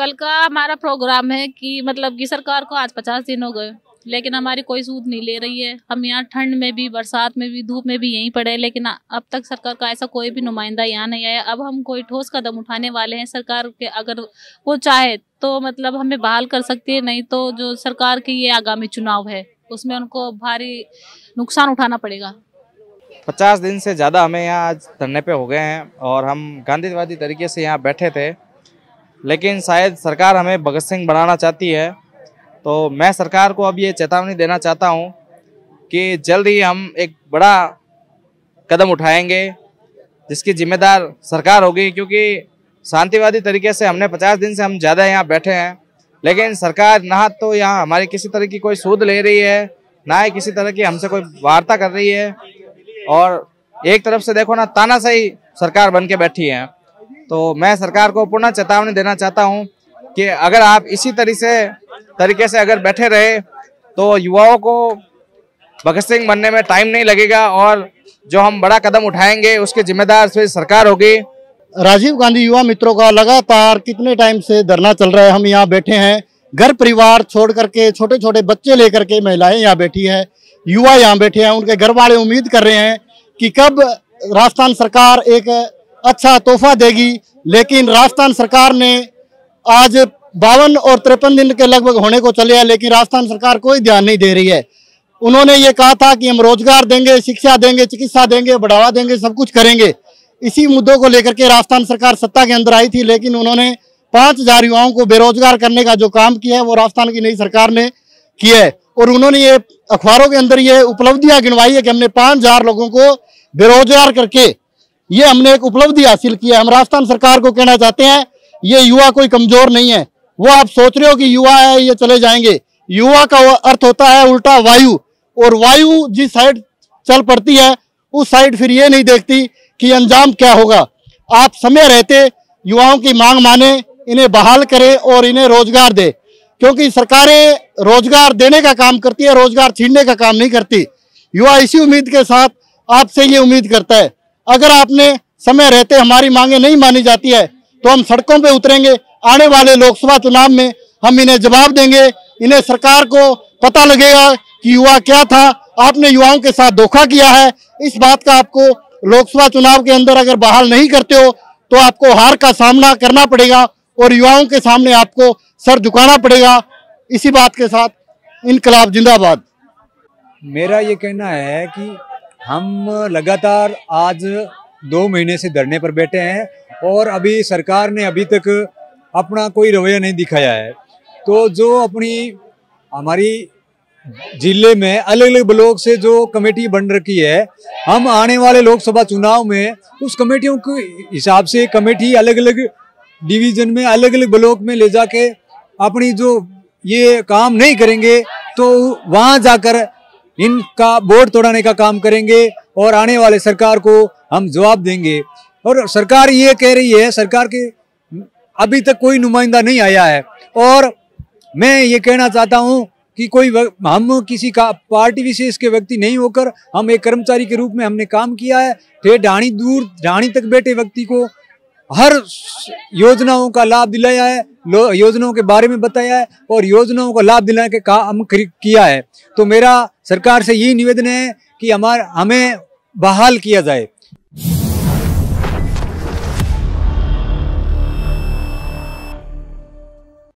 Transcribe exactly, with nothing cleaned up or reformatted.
कल का हमारा प्रोग्राम है कि मतलब कि सरकार को आज पचास दिन हो गए, लेकिन हमारी कोई सूद नहीं ले रही है। हम यहाँ ठंड में भी, बरसात में भी, धूप में भी यहीं पड़े, लेकिन अब तक सरकार का ऐसा कोई भी नुमाइंदा यहाँ नहीं आया। अब हम कोई ठोस कदम उठाने वाले हैं। सरकार के अगर वो चाहे तो मतलब हमें बहाल कर सकती है, नहीं तो जो सरकार की ये आगामी चुनाव है उसमें उनको भारी नुकसान उठाना पड़ेगा। पचास दिन से ज़्यादा हमें यहाँ आज धरने पे हो गए हैं और हम गांधीवादी तरीके से यहाँ बैठे थे, लेकिन शायद सरकार हमें भगत सिंह बनाना चाहती है। तो मैं सरकार को अब ये चेतावनी देना चाहता हूँ कि जल्द ही हम एक बड़ा कदम उठाएंगे जिसकी जिम्मेदार सरकार होगी, क्योंकि शांतिवादी तरीके से हमने पचास दिन से हम ज़्यादा यहाँ बैठे हैं, लेकिन सरकार ना तो यहाँ हमारी किसी तरह की कोई सूद ले रही है, ना ही किसी तरह की हमसे कोई वार्ता कर रही है, और एक तरफ से देखो ना तानाशाही सरकार बन के बैठी है। तो मैं सरकार को पुनः चेतावनी देना चाहता हूं कि अगर आप इसी तरह से तरीके से अगर बैठे रहे तो युवाओं को भगत सिंह बनने में टाइम नहीं लगेगा, और जो हम बड़ा कदम उठाएंगे उसकी जिम्मेदार फिर सरकार होगी। राजीव गांधी युवा मित्रों का लगातार कितने टाइम से धरना चल रहा है। हम यहाँ बैठे हैं, घर परिवार छोड़ करके, छोटे छोटे बच्चे लेकर के महिलाएं यहाँ बैठी है, युवा यहाँ बैठे हैं। उनके घर वाले उम्मीद कर रहे हैं कि कब राजस्थान सरकार एक अच्छा तोहफा देगी, लेकिन राजस्थान सरकार ने आज बावन और तिरपन दिन के लगभग होने को चले हैं, लेकिन राजस्थान सरकार कोई ध्यान नहीं दे रही है। उन्होंने ये कहा था कि हम रोजगार देंगे, शिक्षा देंगे, चिकित्सा देंगे, बढ़ावा देंगे, सब कुछ करेंगे। इसी मुद्दों को लेकर के राजस्थान सरकार सत्ता के अंदर आई थी, लेकिन उन्होंने पाँच हजार युवाओं को बेरोजगार करने का जो काम किया है वो राजस्थान की नई सरकार ने किया है। और उन्होंने ये अखबारों के अंदर ये उपलब्धियां गिनवाई है कि हमने पाँच हजार लोगों को बेरोजगार करके ये हमने एक उपलब्धि हासिल की है। हम राजस्थान सरकार को कहना चाहते हैं ये युवा कोई कमजोर नहीं है। वो आप सोच रहे हो कि युवा है ये चले जाएंगे, युवा का अर्थ होता है उल्टा वायु, और वायु जिस साइड चल पड़ती है उस साइड फिर ये नहीं देखती कि अंजाम क्या होगा। आप समय रहते युवाओं की मांग माने, इन्हें बहाल करें और इन्हें रोजगार दे, क्योंकि सरकारें रोजगार देने का काम करती है, रोजगार छीनने का काम नहीं करती। युवा इसी उम्मीद के साथ आपसे ये उम्मीद करता है। अगर आपने समय रहते हमारी मांगे नहीं मानी जाती है तो हम सड़कों पे उतरेंगे। आने वाले लोकसभा चुनाव में हम इन्हें जवाब देंगे। इन्हें सरकार को पता लगेगा कि युवा क्या था, आपने युवाओं के साथ धोखा किया है। इस बात का आपको लोकसभा चुनाव के अंदर अगर बहाल नहीं करते हो तो आपको हार का सामना करना पड़ेगा और युवाओं के सामने आपको सर झुकाना पड़ेगा। इसी बात के साथ इनकलाब जिंदाबाद। मेरा ये कहना है कि हम लगातार आज दो महीने से धरने पर बैठे हैं और अभी सरकार ने अभी तक अपना कोई रवैया नहीं दिखाया है। तो जो अपनी हमारी जिले में अलग अलग ब्लॉक से जो कमेटी बन रखी है, हम आने वाले लोकसभा चुनाव में उस कमेटियों के हिसाब से कमेटी अलग अलग डिवीजन में, अलग अलग ब्लॉक में ले जाके अपनी जो ये काम नहीं करेंगे तो वहां जाकर इनका बोर्ड तोड़ाने का काम करेंगे और आने वाले सरकार को हम जवाब देंगे। और सरकार ये कह रही है, सरकार के अभी तक कोई नुमाइंदा नहीं आया है। और मैं ये कहना चाहता हूँ कि कोई हम किसी का पार्टी विशेष के व्यक्ति नहीं होकर हम एक कर्मचारी के रूप में हमने काम किया है। ठेठ ढाणी दूर ढाणी तक बैठे व्यक्ति को हर योजनाओं का लाभ दिलाया है, योजनाओं के बारे में बताया है और योजनाओं का लाभ दिलाने के काम किया है। तो मेरा सरकार से यही निवेदन है कि हमारा हमें बहाल किया जाए।